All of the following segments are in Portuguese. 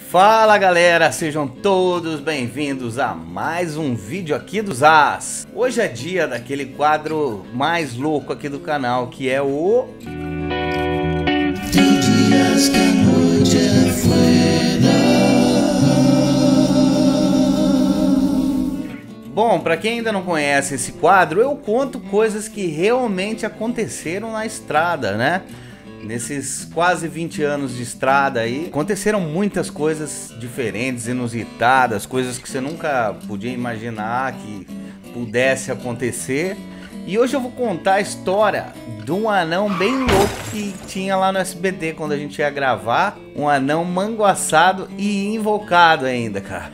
Fala galera, sejam todos bem-vindos a mais um vídeo aqui do Zaz. Hoje é dia daquele quadro mais louco aqui do canal, que é o... Tem dias que a noite é fuera. Bom, pra quem ainda não conhece esse quadro, eu conto coisas que realmente aconteceram na estrada, né? Nesses quase 20 anos de estrada aí, aconteceram muitas coisas diferentes, inusitadas, coisas que você nunca podia imaginar que pudesse acontecer. E hoje eu vou contar a história de um anão bem louco que tinha lá no SBT quando a gente ia gravar. Um anão manguaçado e invocado ainda, cara.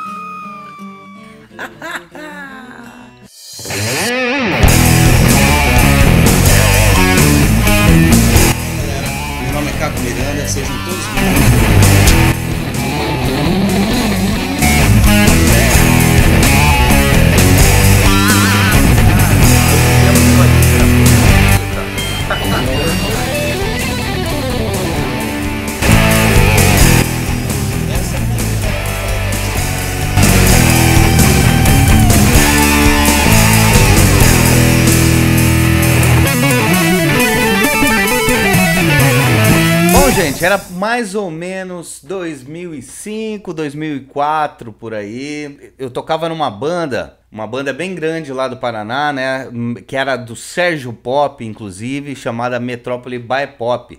Meu nome é Caco Miranda, sejam todos bem-vindos. Gente, era mais ou menos 2005, 2004, por aí. Eu tocava numa banda bem grande lá do Paraná, né? Que era do Sérgio Pop, inclusive, chamada Metrópole by Pop.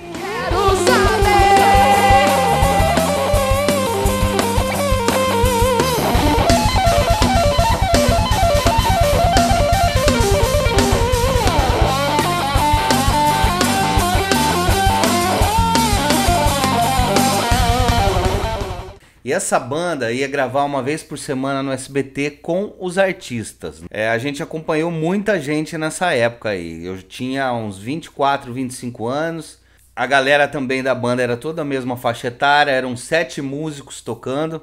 E essa banda ia gravar uma vez por semana no SBT com os artistas. A gente acompanhou muita gente nessa época aí. Eu tinha uns 24, 25 anos. A galera também da banda era toda a mesma faixa etária. Eram 7 músicos tocando.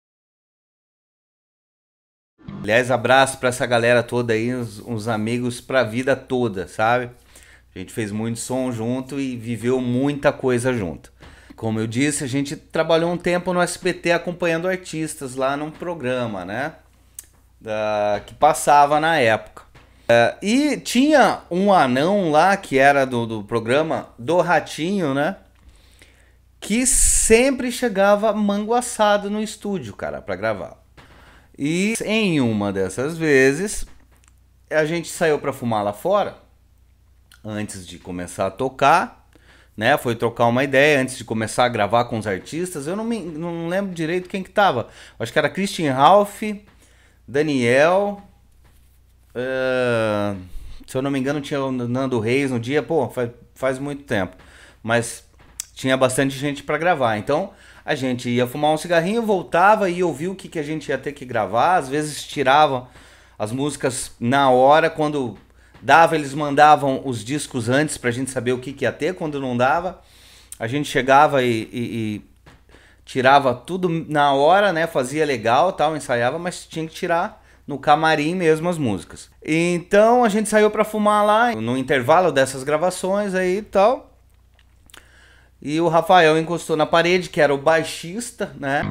Aliás, abraço pra essa galera toda aí, uns amigos pra vida toda, sabe? A gente fez muito som junto e viveu muita coisa junto. Como eu disse, a gente trabalhou um tempo no SBT acompanhando artistas lá num programa, né? Que passava na época. E tinha um anão lá, que era do programa do Ratinho, né? Que sempre chegava manguaçado no estúdio, cara, pra gravar. E em uma dessas vezes, a gente saiu pra fumar lá fora, antes de começar a tocar. Né, foi trocar uma ideia antes de começar a gravar com os artistas. Eu não lembro direito quem que tava. Acho que era Christian Ralph, Daniel, se eu não me engano tinha o Nando Reis no dia. Pô, faz muito tempo. Mas tinha bastante gente para gravar. Então a gente ia fumar um cigarrinho, voltava e ouvia o que a gente ia ter que gravar. Às vezes tirava as músicas na hora, quando... dava, eles mandavam os discos antes pra gente saber o que ia ter. Quando não dava, a gente chegava e tirava tudo na hora, né? Fazia legal, tal, ensaiava, mas tinha que tirar no camarim mesmo as músicas. Então a gente saiu pra fumar lá, no intervalo dessas gravações aí e tal. E o Rafael encostou na parede, que era o baixista, né?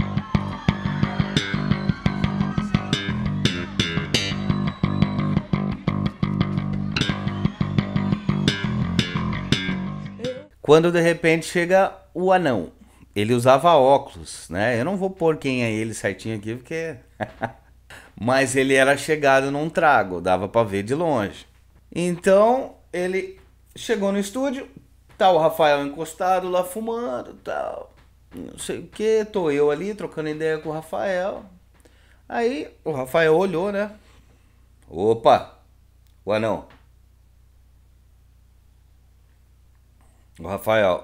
Quando de repente chega o anão. Ele usava óculos, né? Eu não vou pôr quem é ele certinho aqui, porque... Mas ele era chegado num trago, dava pra ver de longe. Então, ele chegou no estúdio, tá o Rafael encostado lá fumando, tal. Não sei o que, tô eu ali trocando ideia com o Rafael. Aí, o Rafael olhou, né? Opa, o anão. O Rafael.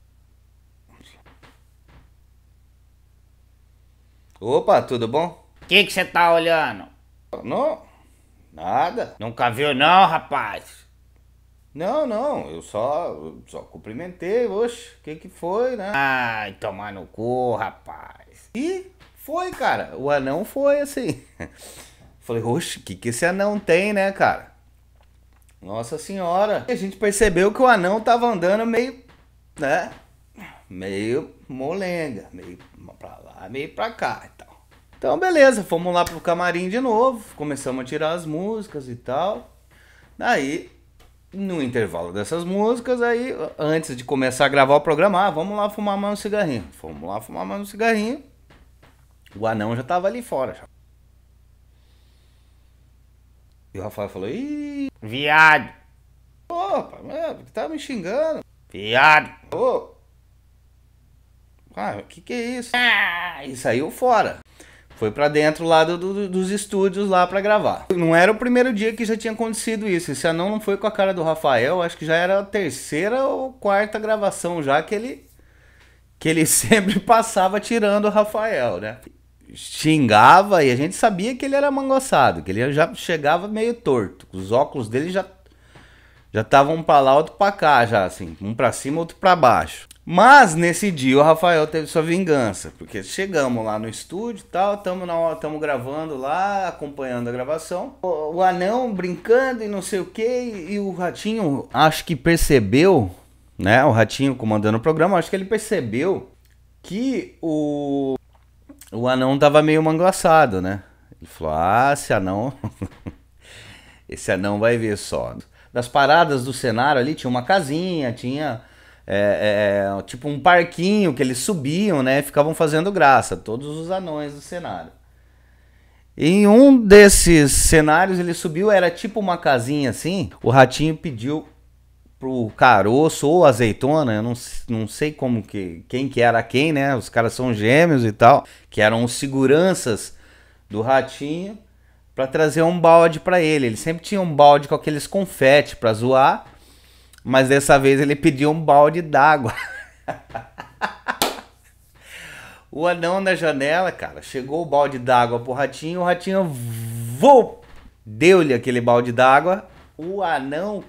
Opa, tudo bom? O que você tá olhando? Não, nada. Nunca viu não, rapaz? Não, eu só cumprimentei, oxe, o que foi, né? Ai, tomar no cu, rapaz. E foi, cara, o anão foi assim. Falei, oxe, o que esse anão tem, né, cara? Nossa senhora. E a gente percebeu que o anão tava andando meio, né, meio molenga, meio pra lá, meio pra cá e tal. Então, beleza, fomos lá pro camarim de novo, começamos a tirar as músicas e tal. Daí, no intervalo dessas músicas, aí, antes de começar a gravar o programa, vamos lá fumar mais um cigarrinho. Fomos lá fumar mais um cigarrinho. O anão já tava ali fora. Já. E o Rafael falou, ih, Viado. opa, tá me xingando. Viado. Ô, o que é isso? E saiu fora. Foi pra dentro lá dos estúdios lá pra gravar. Não era o primeiro dia que já tinha acontecido isso. Esse anão não foi com a cara do Rafael. Acho que já era a terceira ou quarta gravação já que ele sempre passava tirando o Rafael, né? Xingava e a gente sabia que ele era mangoçado, que ele já chegava meio torto. Os óculos dele já estavam um pra lá, outro pra cá, já assim, um pra cima, outro pra baixo. Mas nesse dia o Rafael teve sua vingança, porque chegamos lá no estúdio e tal, estamos gravando lá, acompanhando a gravação. O anão brincando e não sei o que, e o Ratinho acho que percebeu, né? O Ratinho comandando o programa, acho que ele percebeu que o anão tava meio manguaçado, né? Ele falou, esse anão vai ver só. Das paradas do cenário ali tinha uma casinha, tinha tipo um parquinho que eles subiam, né? Ficavam fazendo graça, todos os anões do cenário. Em um desses cenários ele subiu, era tipo uma casinha assim. O Ratinho pediu pro Caroço ou Azeitona, eu não sei quem que era quem, né? Os caras são gêmeos e tal, que eram os seguranças do Ratinho, pra trazer um balde pra ele. Ele sempre tinha um balde com aqueles confete pra zoar, mas dessa vez ele pediu um balde d'água. O anão na janela, cara, chegou o balde d'água pro Ratinho, o Ratinho deu-lhe aquele balde d'água. O anão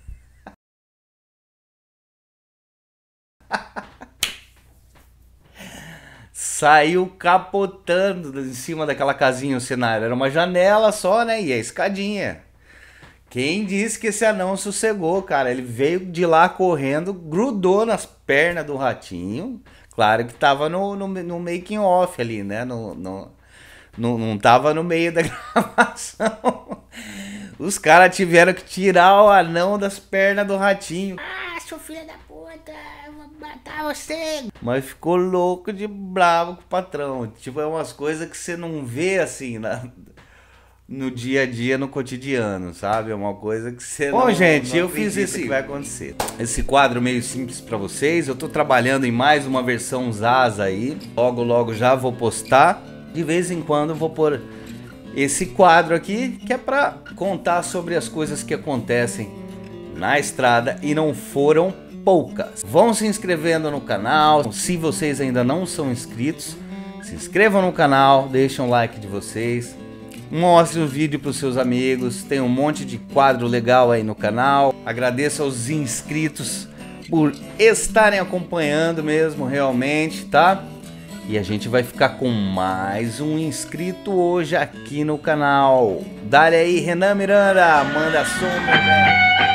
saiu capotando em cima daquela casinha, o cenário. Era uma janela só, né? E a escadinha. Quem disse que esse anão sossegou, cara? Ele veio de lá correndo, grudou nas pernas do Ratinho. Claro que tava no making off ali, né? Não tava no meio da gravação. Os caras tiveram que tirar o anão das pernas do Ratinho. Ah, seu filho da puta, eu vou matar você. Mas ficou louco de bravo com o patrão. Tipo, é umas coisas que você não vê assim no dia a dia, no cotidiano, sabe? É uma coisa que você não... Bom, gente, eu fiz esse que vai acontecer. Esse quadro meio simples pra vocês. Eu tô trabalhando em mais uma versão Zaza aí. Logo já vou postar. De vez em quando eu vou pôr esse quadro aqui, que é pra contar sobre as coisas que acontecem na estrada, e não foram poucas. Vão se inscrevendo no canal. Se vocês ainda não são inscritos, se inscrevam no canal, deixem um like de vocês, mostre o vídeo para os seus amigos. Tem um monte de quadro legal aí no canal. Agradeço aos inscritos por estarem acompanhando mesmo, realmente, tá? E a gente vai ficar com mais um inscrito hoje aqui no canal. Dale aí, Renan Miranda, manda som, meu velho.